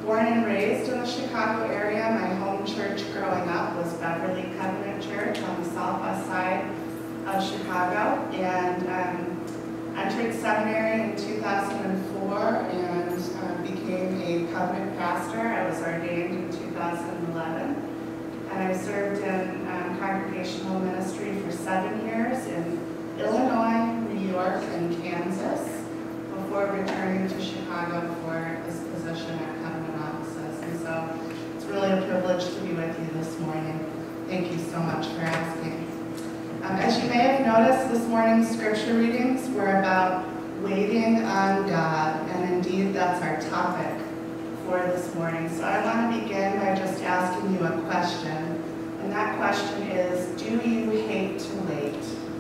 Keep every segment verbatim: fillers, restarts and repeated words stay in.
born and raised in the Chicago area. My home church growing up was Beverly Covenant Church on the southwest side of Chicago, and um, entered seminary in two thousand four and uh, became a covenant pastor. I was ordained in two thousand eleven, and I served in um, congregational ministry for seven years in Illinois, New York, and Kansas before returning to Chicago for this position at Covenant Offices. And so it's really a privilege to be with you this morning. Thank you so much for asking. Um, as you may have noticed, this morning's scripture readings were about waiting on God, and indeed that's our topic for this morning. So I want to begin by just asking you a question, and that question is, do you hate to wait?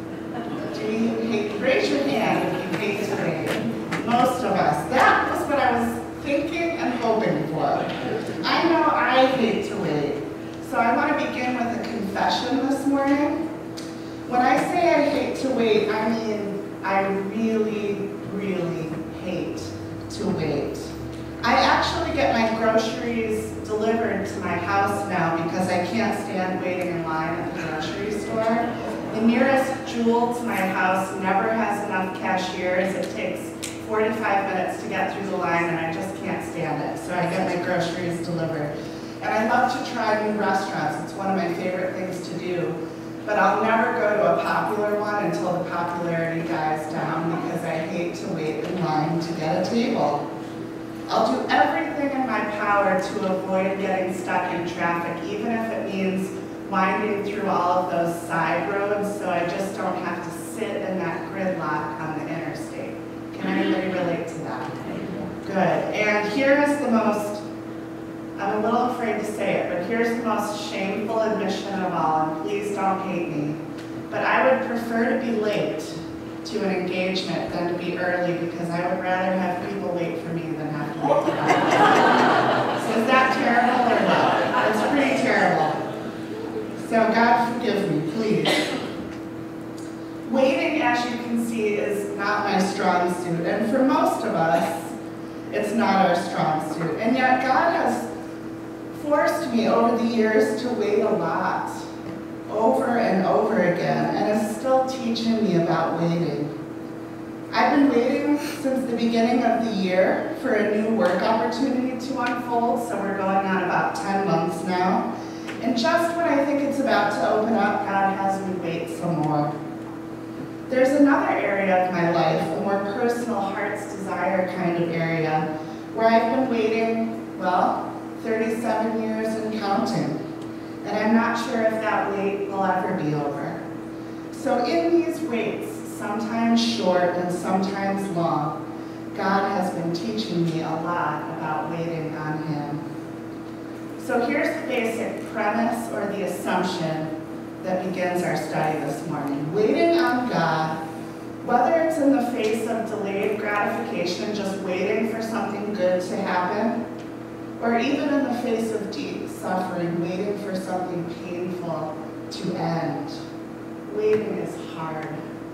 Do you hate? Raise your hand if you hate to wait. Most of us. That was what I was thinking and hoping for. I know I hate to wait. So I want to begin with a confession this morning. When I say I hate to wait, I mean I really, really hate to wait. I actually get my groceries delivered to my house now because I can't stand waiting in line at the grocery store. The nearest Jewel to my house never has enough cashiers. It takes forty-five minutes to get through the line, and I just can't stand it. So I get my groceries delivered. And I love to try new restaurants. It's one of my favorite things to do. But I'll never go to a popular one until the popularity dies down because I hate to wait in line to get a table. I'll do everything in my power to avoid getting stuck in traffic, even if it means winding through all of those side roads so I just don't have to sit in that gridlock on the interstate. Can anybody relate to that? Good. And here is the most, I'm a little afraid to say it, but here's the most shameful admission of all, and please don't hate me. But I would prefer to be late to an engagement than to be early because I would rather have people wait for me than have to wait for them. So is that terrible or no? It's pretty terrible. So God forgive me, please. Waiting, as you can see, is not my strong suit. And for most of us, it's not our strong suit. And yet God has forced me over the years to wait a lot, over and over again, and is still teaching me about waiting. I've been waiting since the beginning of the year for a new work opportunity to unfold, so we're going on about ten months now. And just when I think it's about to open up, God has me wait some more. There's another area of my life, a more personal heart's desire kind of area, where I've been waiting, well, thirty-seven years and counting. And I'm not sure if that wait will ever be over. So in these waits, sometimes short and sometimes long, God has been teaching me a lot about waiting on Him. So here's the basic premise or the assumption that begins our study this morning. Waiting on God, whether it's in the face of delayed gratification, just waiting for something good to happen, or even in the face of deep suffering, waiting for something painful to end. Waiting is hard.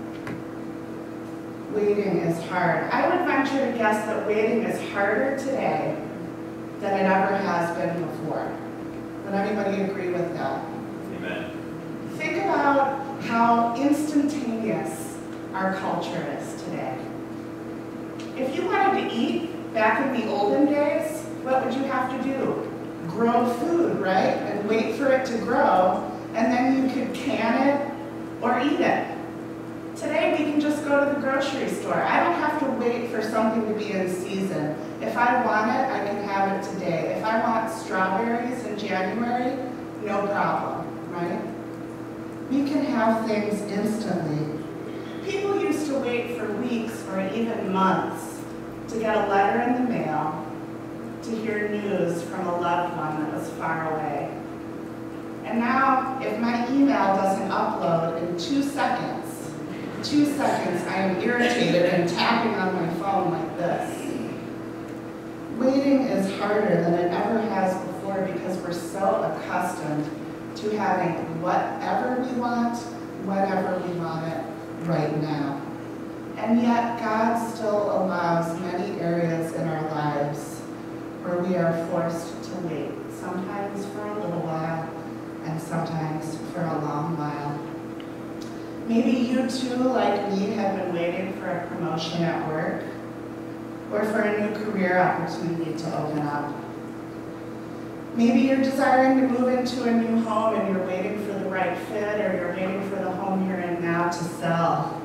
Waiting is hard. I would venture to guess that waiting is harder today than it ever has been before. Would anybody agree with that? Amen. Think about how instantaneous our culture is today. If you wanted to eat back in the olden days, what would you have to do? Grow food, right? And wait for it to grow, and then you could can it or eat it. Today we can just go to the grocery store. I don't have to wait for something to be in season. If I want it, I can have it today. If I want strawberries in January, no problem, right? We can have things instantly. People used to wait for weeks or even months to get a letter in the mail, to hear news from a loved one that was far away. And now, if my email doesn't upload in two seconds, two seconds, I am irritated and tapping on my phone like this. Waiting is harder than it ever has before because we're so accustomed to having whatever we want, whenever we want it, right now. And yet, God still allows many areas in our lives where we are forced to wait, sometimes for a little while and sometimes for a long while. Maybe you too, like me, have been waiting for a promotion at work or for a new career opportunity to open up. Maybe you're desiring to move into a new home and you're waiting for the right fit, or you're waiting for the home you're in now to sell.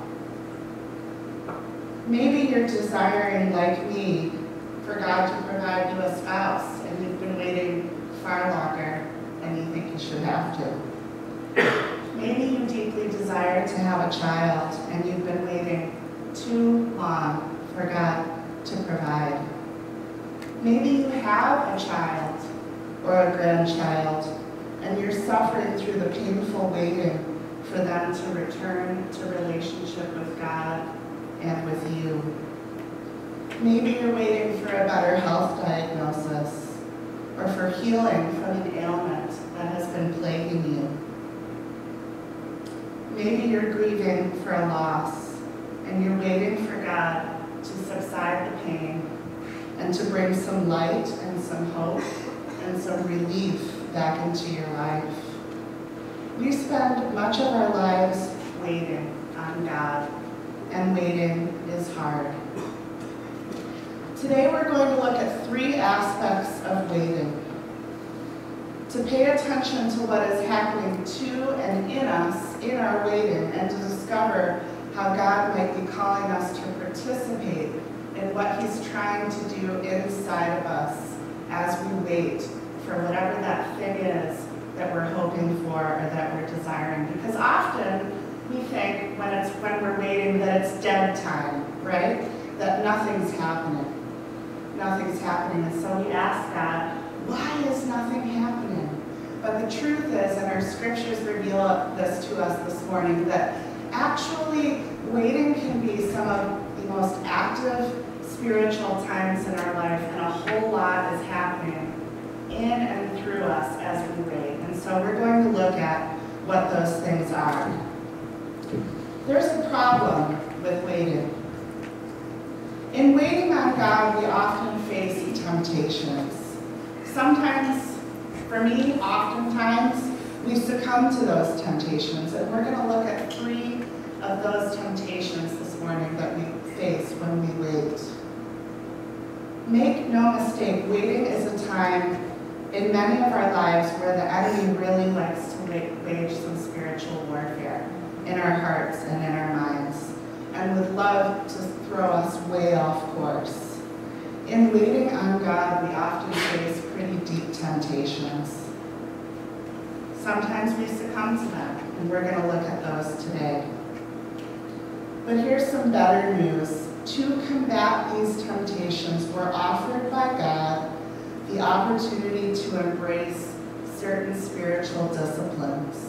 Maybe you're desiring, like me, for God to provide you a spouse, and you've been waiting far longer than you think you should have to. Maybe you deeply desire to have a child, and you've been waiting too long for God to provide. Maybe you have a child or a grandchild, and you're suffering through the painful waiting for them to return to relationship with God and with you. Maybe you're waiting for a better health diagnosis, or for healing from an ailment that has been plaguing you. Maybe you're grieving for a loss, and you're waiting for God to subside the pain and to bring some light and some hope and some relief back into your life. We spend much of our lives waiting on God, and waiting is hard. Today we're going to look at three aspects of waiting. To pay attention to what is happening to and in us in our waiting, and to discover how God might be calling us to participate in what He's trying to do inside of us as we wait for whatever that thing is that we're hoping for or that we're desiring. Because often we think when it's when we're waiting that it's dead time, right? That nothing's happening. Nothing's happening. And so we ask God, why is nothing happening? But the truth is, and our scriptures reveal this to us this morning, that actually waiting can be some of the most active spiritual times in our life, and a whole lot is happening in and through us as we wait. And so we're going to look at what those things are. There's a problem with waiting. In waiting on God, we often face temptations. Sometimes, for me, oftentimes, we succumb to those temptations. And we're going to look at three of those temptations this morning that we face when we wait. Make no mistake, waiting is a time in many of our lives where the enemy really likes to wage some spiritual warfare in our hearts and in our minds, and would love to throw us way off course. In waiting on God, we often face pretty deep temptations. Sometimes we succumb to them, and we're going to look at those today. But here's some better news. To combat these temptations, we're offered by God the opportunity to embrace certain spiritual disciplines.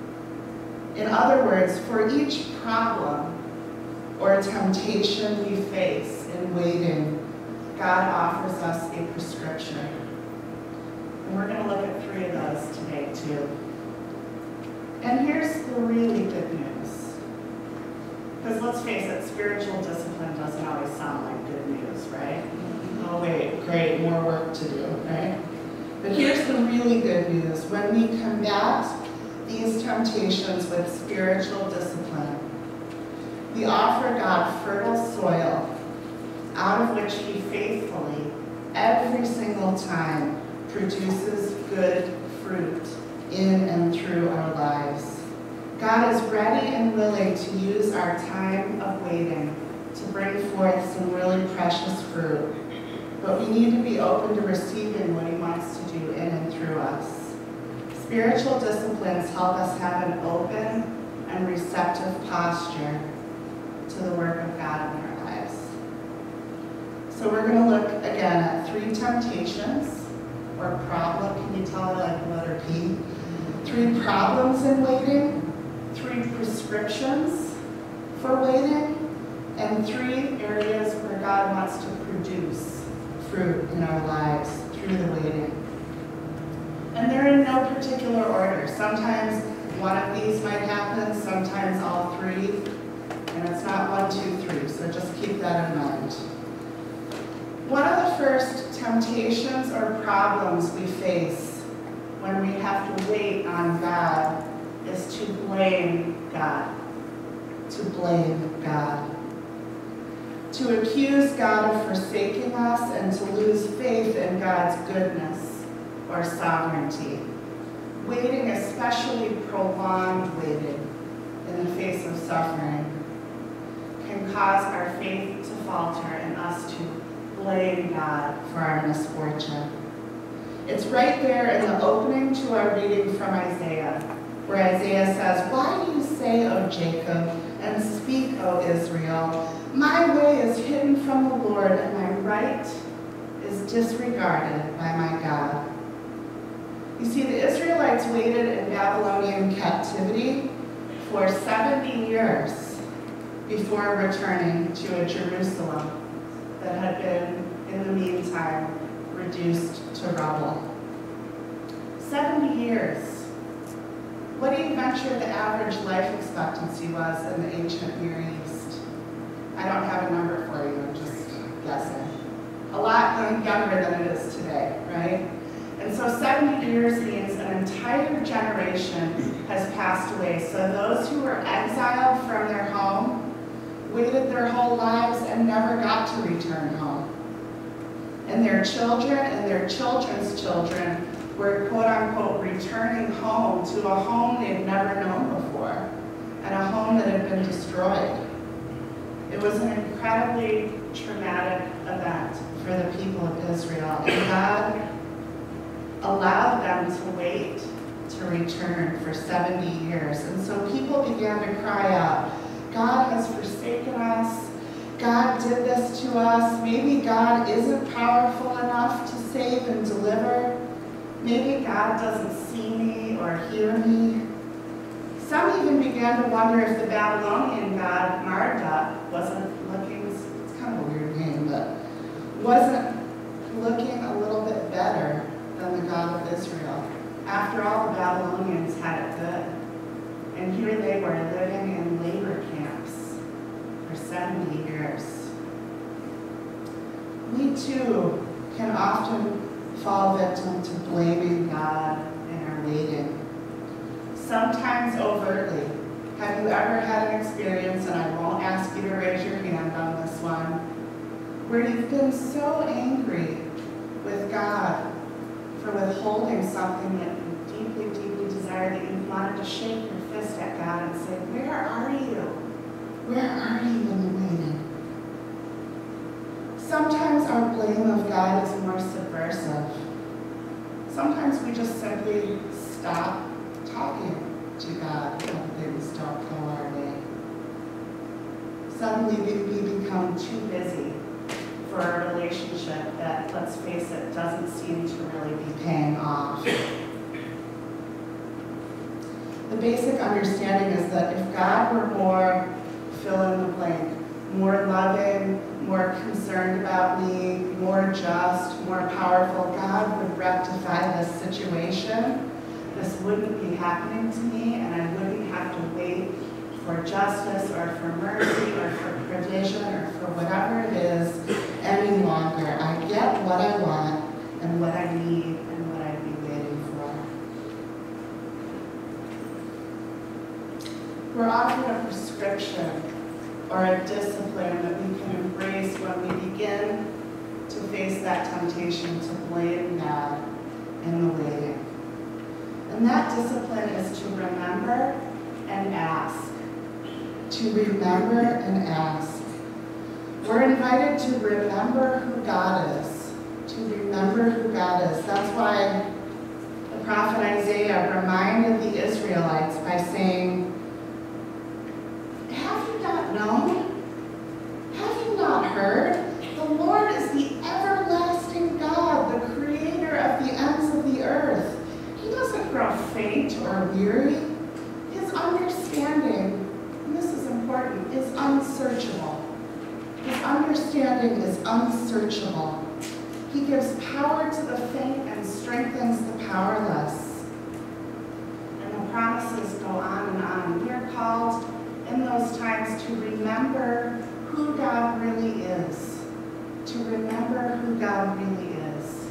In other words, for each problem or temptation we face in waiting, God offers us a prescription. And we're going to look at three of those today too. And here's the really good news. Because let's face it, spiritual discipline doesn't always sound like good news, right? Oh wait, great, more work to do, right? But here's the really good news. When we combat these temptations with spiritual discipline, we offer God fertile soil out of which He faithfully, every single time, produces good fruit in and through our lives. God is ready and willing to use our time of waiting to bring forth some really precious fruit. But we need to be open to receiving what He wants to do in and through us. Spiritual disciplines help us have an open and receptive posture to the work of God in our lives. So we're going to look again at three temptations, or problem. Can you tell I like the letter P? Three problems in waiting, three prescriptions for waiting, and three areas where God wants to produce fruit in our lives through the waiting. And they're in no particular order. Sometimes one of these might happen, sometimes all three, and it's not one, two, three, so just keep that in mind. One of the first temptations or problems we face when we have to wait on God is to blame God. To blame God. To accuse God of forsaking us and to lose faith in God's goodness or sovereignty. Waiting, especially prolonged waiting in the face of suffering, can cause our faith to falter and us to blame God for our misfortune. It's right there in the opening to our reading from Isaiah, where Isaiah says, "Why do you say, O Jacob, and speak, O Israel, my way is hidden from the Lord, and my right is disregarded by my God." You see, the Israelites waited in Babylonian captivity for seventy years before returning to a Jerusalem that had been, in the meantime, reduced to rubble. seventy years. What do you venture the average life expectancy was in the ancient Near East? I don't have a number for you, I'm just guessing. A lot younger than it is today, right? And so seventy years means an entire generation has passed away. So those who were exiled from their home waited their whole lives and never got to return home. And their children and their children's children were quote-unquote returning home to a home they'd never known before and a home that had been destroyed. It was an incredibly traumatic event for the people of Israel, and God allowed them to wait to return for seventy years. And so people began to cry out, God has forsaken us. God did this to us. Maybe God isn't powerful enough to save and deliver. Maybe God doesn't see me or hear me. Some even began to wonder if the Babylonian god Marduk wasn't looking, it's kind of a weird name, but wasn't looking a little bit better than the God of Israel. After all, the Babylonians had it good. And here they were living in labor camps for seventy years. We too can often fall victim to blaming God in our waiting. Sometimes overtly. Have you ever had an experience, and I won't ask you to raise your hand on this one, where you've been so angry with God for withholding something that you deeply, deeply desire, that you wanted to shake your fist at God and say, where are you? Where are you in the waiting? Sometimes our blame of God is more subversive. Sometimes we just simply stop talking to God when things don't go our way. Suddenly we become too busy for a relationship that, let's face it, doesn't seem to really be paying off. The basic understanding is that if God were more, fill in the blank, more loving, more concerned about me, more just, more powerful, God would rectify this situation. This wouldn't be happening to me, and I wouldn't have to wait for justice or for mercy or for provision or for whatever it is any longer. I get what I want and what I need and what I'd be waiting for. We're offered a prescription or a discipline that we can embrace when we begin to face that temptation to blame God in the waiting. And that discipline is to remember and ask. To remember and ask. We're invited to remember who God is. To remember who God is. That's why the prophet Isaiah reminded the Israelites by saying, have you not known? Have you not heard? The Lord is the everlasting God, the creator of the ends of the earth. He doesn't grow faint or weary. His understanding, and this is important, is unsearchable. His understanding is unsearchable. He gives power to the faint and strengthens the powerless. And the promises go on and on. We are called in those times to remember who God really is. To remember who God God really is,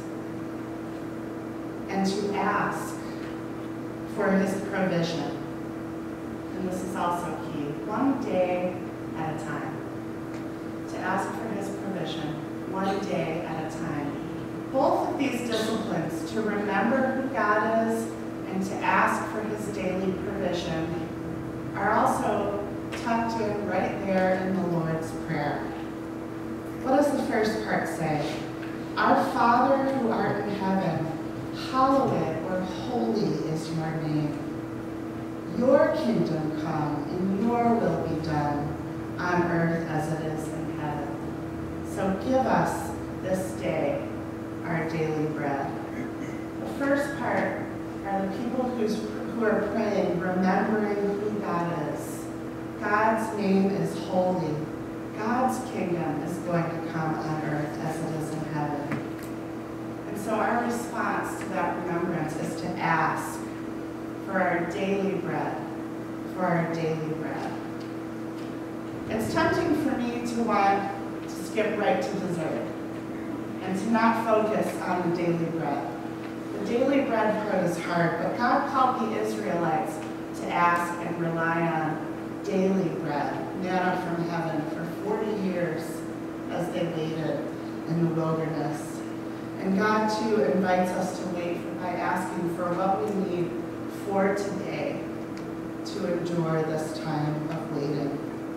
and to ask for his provision. And this is also key, one day at a time. To ask for his provision, one day at a time. Both of these disciplines, to remember who God is and to ask for his daily provision, are also tucked in right there in the Lord's Prayer. What does the first part say? Our Father who art in heaven, hallowed or holy is your name. Your kingdom come and your will be done on earth as it is in heaven. So give us this day our daily bread. The first part are the people who's, who are praying, remembering who God is. God's name is holy. God's kingdom is going to come on earth as it is in heaven. And so our response to that remembrance is to ask for our daily bread, for our daily bread. It's tempting for me to want to skip right to dessert and to not focus on the daily bread. The daily bread part is hard, but God called the Israelites to ask and rely on daily bread, manna from heaven, for forty years as they waited in the wilderness. And God, too, invites us to wait by asking for what we need for today to endure this time of waiting.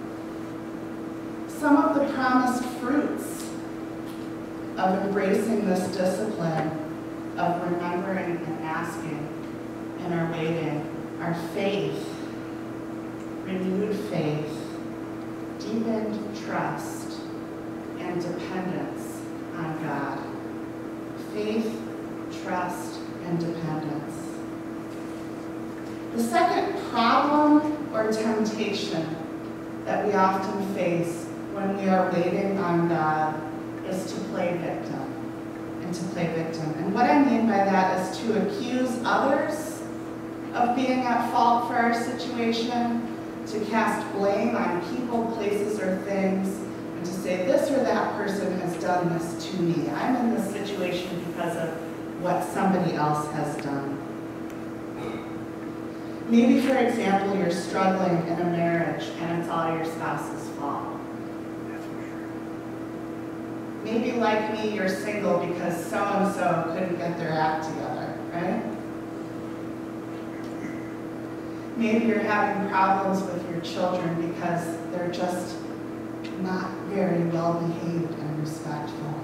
Some of the promised fruits of embracing this discipline of remembering and asking in our waiting are faith, renewed faith, deepened trust, and dependence on God. Faith, trust, and dependence. The second problem or temptation that we often face when we are waiting on God is to play victim. And to play victim. And what I mean by that is to accuse others of being at fault for our situation, to cast blame on people, places, or things, and to say this or that person has done this to me. I'm in this situation because of what somebody else has done. Maybe, for example, you're struggling in a marriage and it's all your spouse's fault. Maybe, like me, you're single because so-and-so couldn't get their act together, right? Maybe you're having problems with your children because they're just not very well behaved and respectful.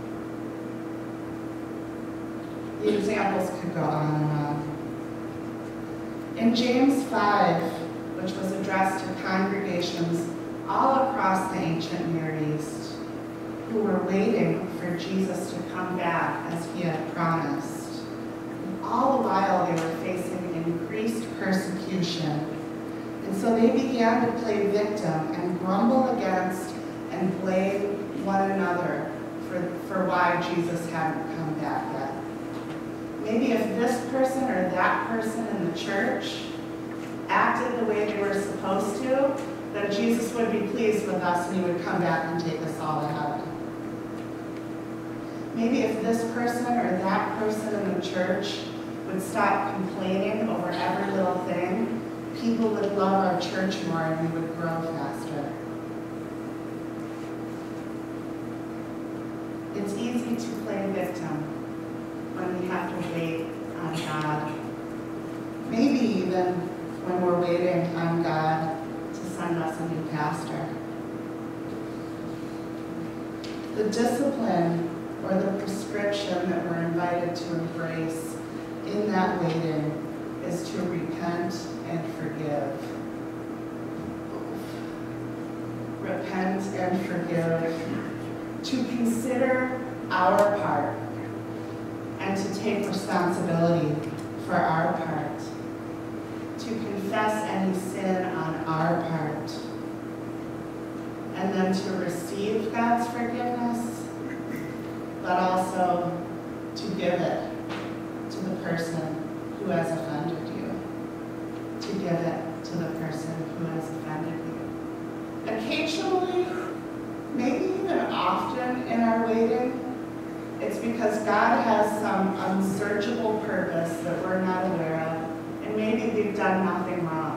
The examples could go on and on. In James five, which was addressed to congregations all across the ancient Near East, who were waiting for Jesus to come back as he had promised. And all the while they were facing increased persecution. And so they began to play victim and grumble against and blame one another for, for why Jesus hadn't come back yet. Maybe if this person or that person in the church acted the way they were supposed to, then Jesus would be pleased with us and he would come back and take us all to heaven. Maybe if this person or that person in the church would stop complaining over every little thing, people would love our church more and we would grow faster. It's easy to play victim when we have to wait on God. Maybe even when we're waiting on God to send us a new pastor. The discipline or the prescription that we're invited to embrace in that waiting is to repent and forgive. Repent and forgive. To consider our part and to take responsibility for our part. To confess any sin on our part. And then to receive God's forgiveness, but also to give it to the person who has offended you. To give it to the person who has offended you. Occasionally, maybe even often in our waiting, it's because God has some unsearchable purpose that we're not aware of, and maybe we've done nothing wrong.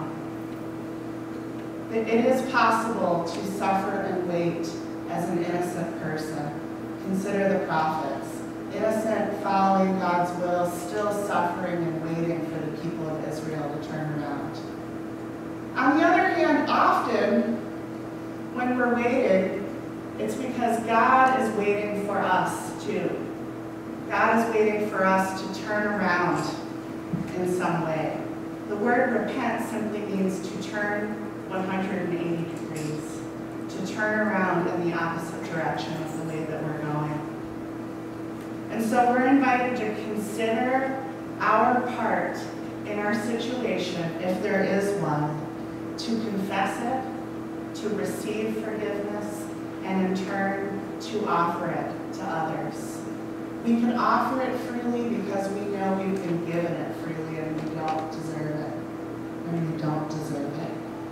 It is possible to suffer and wait as an innocent person. Consider the prophets. Innocent, following God's will, still suffering and waiting for the people of Israel to turn around. On the other hand, often, when we're waiting, it's because God is waiting for us too. God is waiting for us to turn around in some way. The word repent simply means to turn one hundred eighty degrees, to turn around in the opposite direction of the way that we're going. And so we're invited to consider our part in our situation, if there is one, to confess it, to receive forgiveness, and in turn, to offer it to others. We can offer it freely because we know we've been given it freely and we don't deserve it, and we don't deserve it.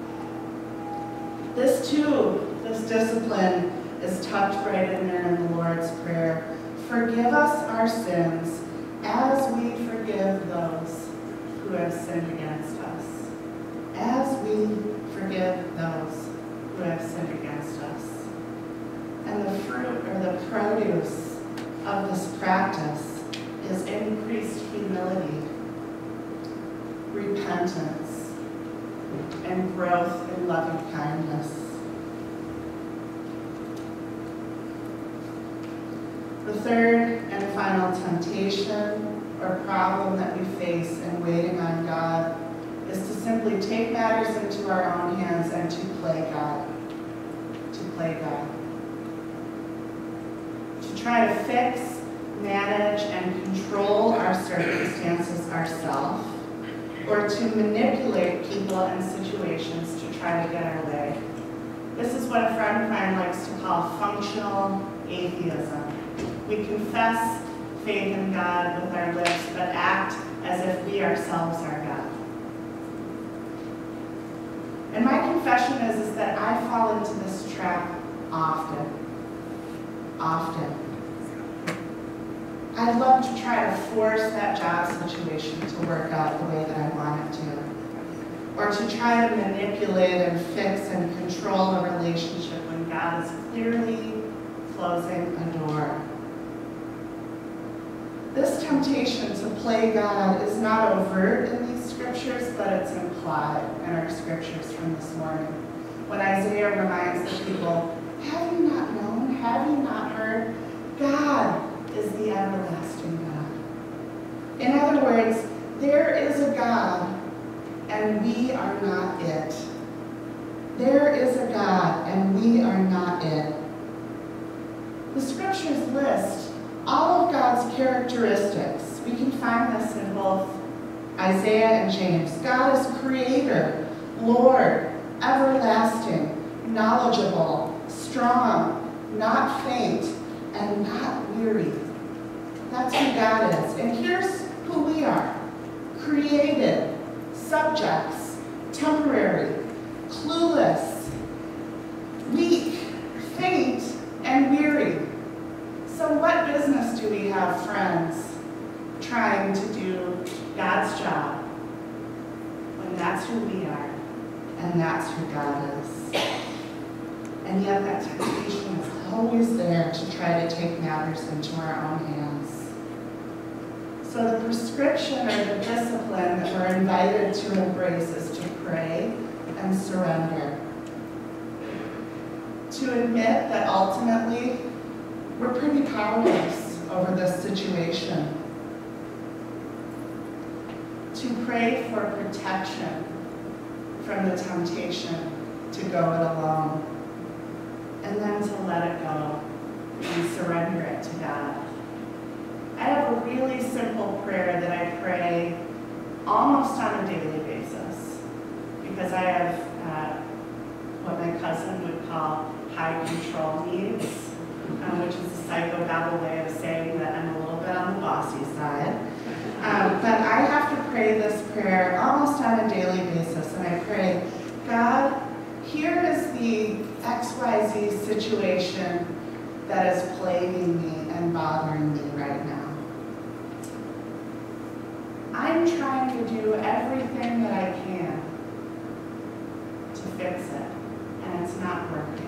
This too, this discipline is tucked right in there in the Lord's Prayer. Forgive us our sins as we forgive those who have sinned against us. As we forgive those who have sinned against us. And the fruit or the produce of this practice is increased humility, repentance, and growth in loving kindness. The third and final temptation or problem that we face in waiting on God is to simply take matters into our own hands and to play God. To play God. To try to fix, manage, and control our circumstances ourselves, or to manipulate people and situations to try to get our way. This is what a friend of mine likes to call functional atheism. We confess faith in God with our lips, but act as if we ourselves are God. And my confession is, is that I fall into this trap often. Often. I'd love to try to force that job situation to work out the way that I want it to. Or to try to manipulate and fix and control a relationship when God is clearly closing a door. This temptation to play God is not overt in these scriptures, but it's implied in our scriptures from this morning. When Isaiah reminds the people, have you not known, have you not heard? God is the everlasting God. In other words, there is a God, and we are not it. There is a God, and we are not it. The scriptures list all of God's characteristics. We can find this in both Isaiah and James. God is creator, Lord, everlasting, knowledgeable, strong, not faint, and not weary. That's who God is. And here's who we are. Created, subjects, temporary, clueless, weak, faint, and weary. So what business do we have, friends, trying to do God's job when that's who we are and that's who God is? And yet that temptation is always there to try to take matters into our own hands. So the prescription or the discipline that we're invited to embrace is to pray and surrender. To admit that ultimately we're pretty powerless over this situation. To pray for protection from the temptation to go it alone. And then to let it go and surrender it to God. I have a really simple prayer that I pray almost on a daily basis because I have uh, what my cousin would call high control needs. Um, which is a psychobabble way of saying that I'm a little bit on the bossy side. Um, but I have to pray this prayer almost on a daily basis, and I pray, God, here is the X Y Z situation that is plaguing me and bothering me right now. I'm trying to do everything that I can to fix it, and it's not working.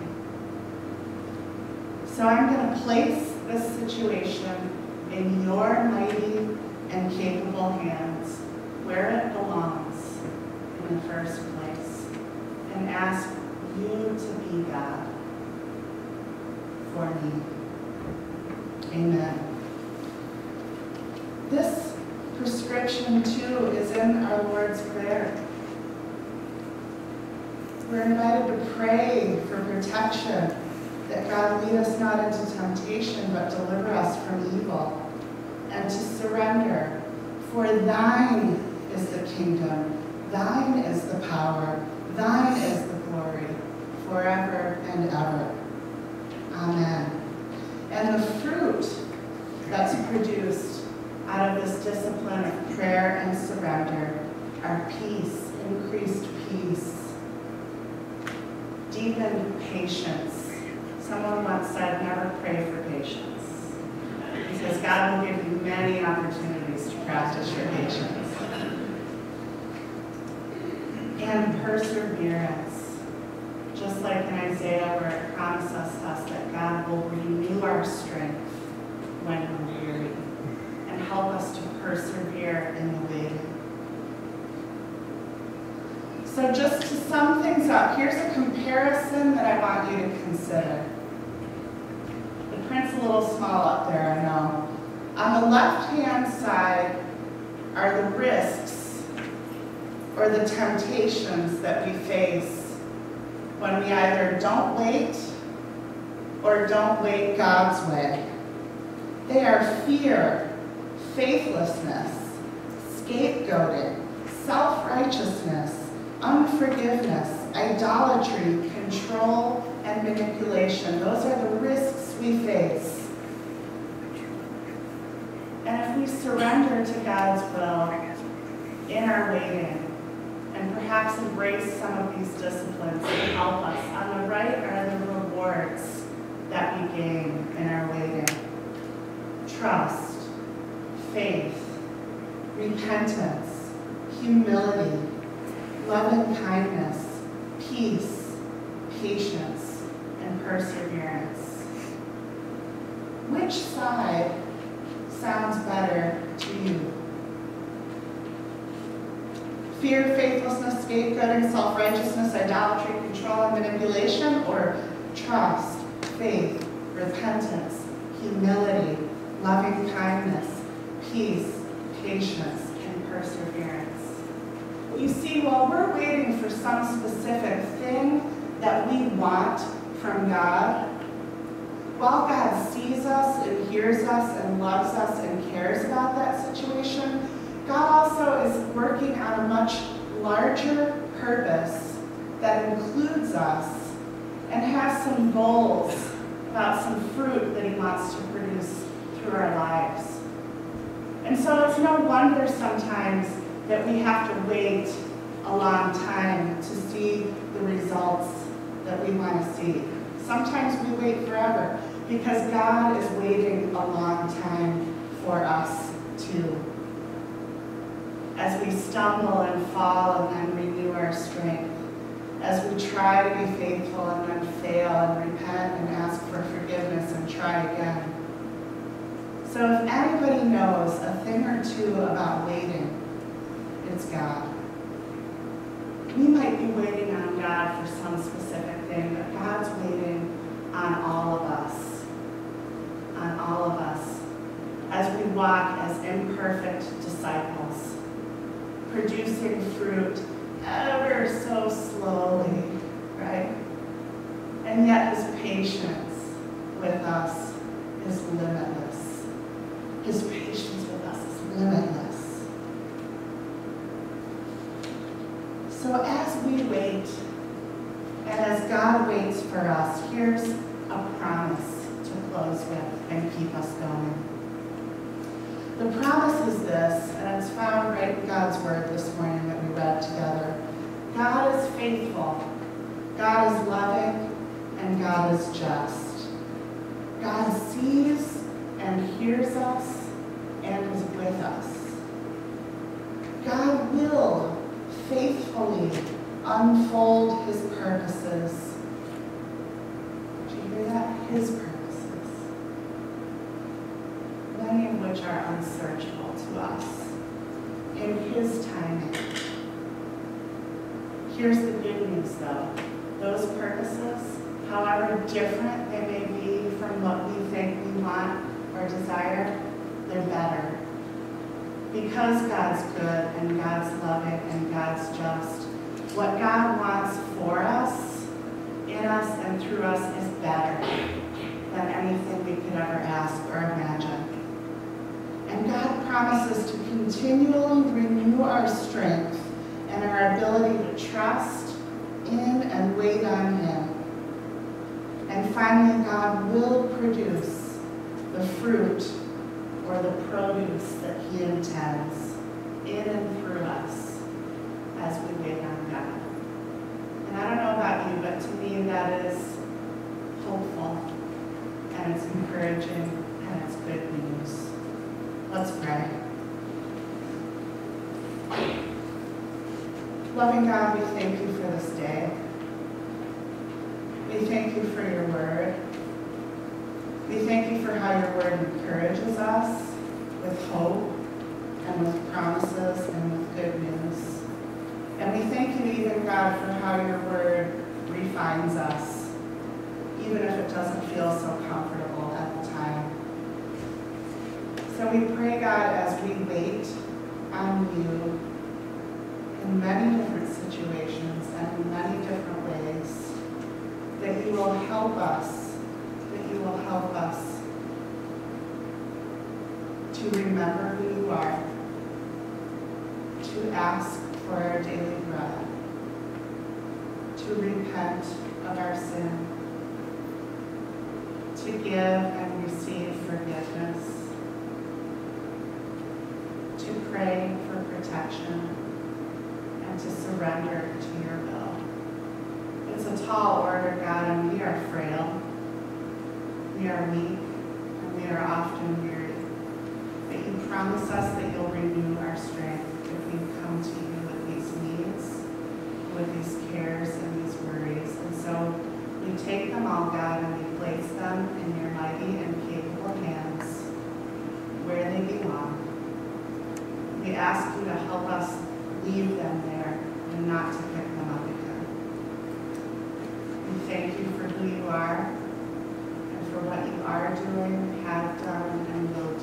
So I'm going to place this situation in your mighty and capable hands, where it belongs in the first place, and ask you to be God for me. Amen. This prescription, too, is in our Lord's Prayer. We're invited to pray for protection, that God lead us not into temptation, but deliver us from evil, and to surrender. For thine is the kingdom, thine is the power, thine is the glory, forever and ever. Amen. And the fruit that's produced out of this discipline of prayer and surrender are peace, increased peace, deepened patience. Someone once said, never pray for patience, because God will give you many opportunities to practice your patience. And perseverance, just like in Isaiah where it promises us that God will renew our strength when we're weary and help us to persevere in the waiting. So just to sum things up, here's a comparison that I want you to consider. The print's a little small up there, I know. On the left-hand side are the risks or the temptations that we face when we either don't wait or don't wait God's way. They are fear, faithlessness, scapegoating, self-righteousness, unforgiveness, idolatry, control, and manipulation. Those are the risks we face. And if we surrender to God's will in our waiting, and perhaps embrace some of these disciplines to help us, on the right are the rewards that we gain in our waiting. Trust, faith, repentance, humility, loving kindness, peace, patience, and perseverance. Which side sounds better to you? Fear, faithlessness, scapegoating, self-righteousness, idolatry, control, and manipulation, or trust, faith, repentance, humility, loving kindness, peace, patience, and perseverance. You see, while we're waiting for some specific thing that we want from God, while God sees us and hears us and loves us and cares about that situation, God also is working on a much larger purpose that includes us and has some goals about some fruit that he wants to produce through our lives. And so it's no wonder sometimes that we have to wait a long time to see the results that we want to see. Sometimes we wait forever because God is waiting a long time for us too. As we stumble and fall and then renew our strength, as we try to be faithful and then fail and repent and ask for forgiveness and try again. So if anybody knows a thing or two about waiting, it's God. We might be waiting on God for some specific thing, but God's waiting on all of us, on all of us, as we walk as imperfect disciples, producing fruit ever so slowly, right? And yet his patience with us is limitless. His patience with us is limitless. So as we wait, and as God waits for us, here's a promise to close with and keep us going. The promise is this, and it's found right in God's word this morning that we read together. God is faithful, God is loving, and God is just. God sees and hears us and is with us. God will faithfully unfold his purposes. Do you hear that? His purposes. Many of which are unsearchable to us in his timing. Here's the good news though. Those purposes, however different they may be from what we think we want or desire, they're better. Because God's good and God's loving and God's just, what God wants for us, in us and through us is better than anything we could ever ask or imagine. And God promises to continually renew our strength and our ability to trust in and wait on him. And finally, God will produce the fruit or the produce that he intends in and through us as we wait on God. And I don't know about you, but to me that is hopeful, and it's encouraging, and it's good news. Let's pray. Loving God, we thank you for this day. We thank you for your word. We thank you for how your word encourages us with hope and with promises and with good news. And we thank you even, God, for how your word refines us, even if it doesn't feel so comfortable at the time. So we pray, God, as we wait on you in many different situations and in many different ways, that you will help us, that you will help us to remember who you are, to ask for our daily bread, to repent of our sin, to give and receive forgiveness, to pray for protection, and to surrender to your will. It's a tall order, God, and we are frail. We are weak, and we are often weary. But you promise us that you'll renew our strength if we come to you with these needs, with these cares and these worries. And so we take them all, God, and we place them in your mighty and capable hands where they belong. We ask you to help us leave them there and not to pick them up again. We thank you for who you are and for what you are doing, have done, and will